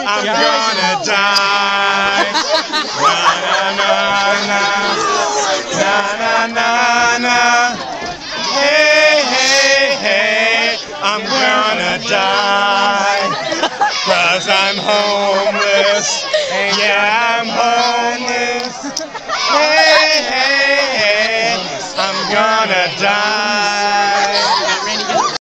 I'm gonna die. Na na na na na na na. Hey hey hey, I'm gonna die. 'Cause I'm homeless. Yeah, I'm homeless. Hey hey hey, I'm gonna die.